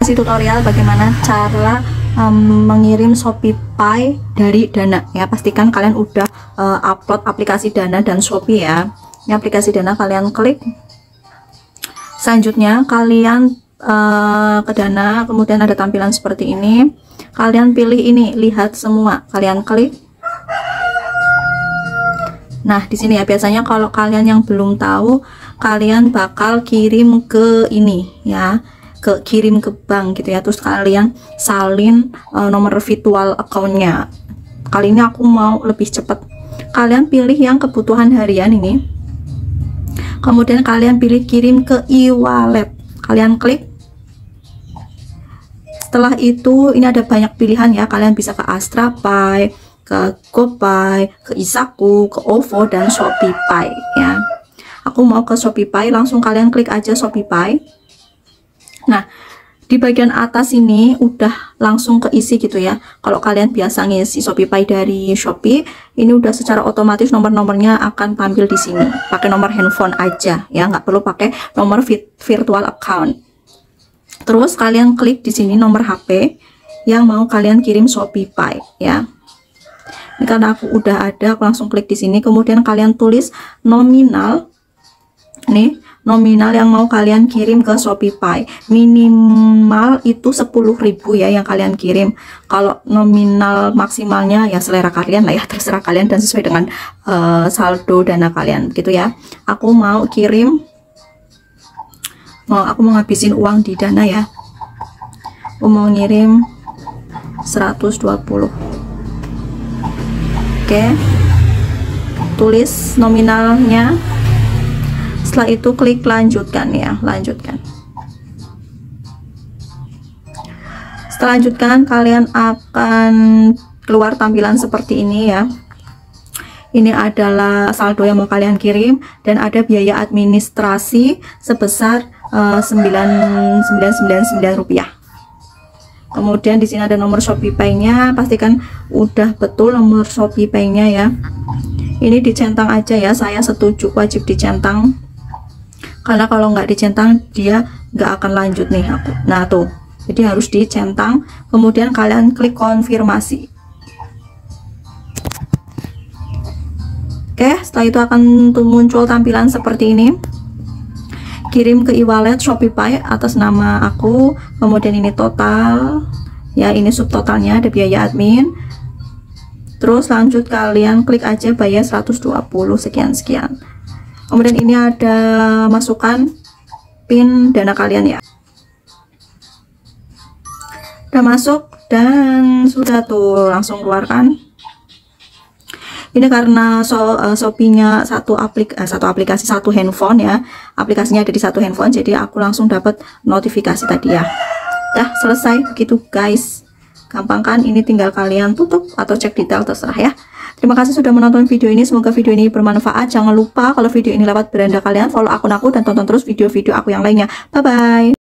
kasih tutorial bagaimana cara mengirim ShopeePay dari Dana ya. Pastikan kalian udah upload aplikasi Dana dan Shopee ya. Ini aplikasi Dana, kalian klik. Selanjutnya kalian ke Dana, kemudian ada tampilan seperti ini. Kalian pilih ini, lihat semua. Kalian klik. Nah, di sini ya, biasanya kalau kalian yang belum tahu, kalian bakal kirim ke ini ya, kirim ke bank gitu ya. Terus kalian salin nomor virtual accountnya. Kali ini aku mau lebih cepat. Kalian pilih yang kebutuhan harian ini. Kemudian kalian pilih kirim ke e-wallet. Kalian klik. Setelah itu ini ada banyak pilihan ya. Kalian bisa ke AstraPay, ke GoPay, ke Isaku, ke OVO, dan ShopeePay ya. Aku mau ke ShopeePay, langsung kalian klik aja ShopeePay. Nah, di bagian atas ini udah langsung keisi gitu ya. Kalau kalian biasa ngisi ShopeePay dari Shopee, ini udah secara otomatis nomor-nomornya akan tampil di sini. Pakai nomor handphone aja ya, nggak perlu pakai nomor virtual account. Terus kalian klik di sini nomor HP yang mau kalian kirim ShopeePay ya. Ini karena aku udah ada, aku langsung klik di sini. Kemudian kalian tulis nominal, nih nominal yang mau kalian kirim ke ShopeePay. Minimal itu 10.000 ya yang kalian kirim. Kalau nominal maksimalnya ya selera kalian lah ya, terserah kalian dan sesuai dengan saldo Dana kalian gitu ya. Aku mau kirim, aku mau ngabisin uang di Dana ya. Aku mau ngirim 120. Oke, tulis nominalnya. Setelah itu klik lanjutkan ya, lanjutkan. Setelah lanjutkan, kalian akan keluar tampilan seperti ini ya. Ini adalah saldo yang mau kalian kirim dan ada biaya administrasi sebesar 9.999 rupiah. Kemudian di sini ada nomor ShopeePay-nya, pastikan udah betul nomor ShopeePay-nya ya. Ini dicentang aja ya, saya setuju wajib dicentang. Karena kalau nggak dicentang dia nggak akan lanjut nih aku. Nah tuh, jadi harus dicentang. Kemudian kalian klik konfirmasi. Oke, setelah itu akan muncul tampilan seperti ini. Kirim ke e-wallet ShopeePay atas nama aku, kemudian ini total ya, ini subtotalnya, ada biaya admin. Terus lanjut, kalian klik aja bayar 120 sekian. Kemudian ini ada masukkan PIN Dana kalian ya. Udah masuk dan sudah tuh, langsung keluarkan. Ini karena Shopee-nya satu aplikasi satu handphone ya, aplikasinya ada di satu handphone, jadi aku langsung dapat notifikasi tadi ya. Dah selesai begitu guys, gampang kan? Ini tinggal kalian tutup atau cek detail, terserah ya. Terima kasih sudah menonton video ini, semoga video ini bermanfaat. Jangan lupa kalau video ini lewat beranda kalian follow akun aku dan tonton terus video-video aku yang lainnya. Bye bye.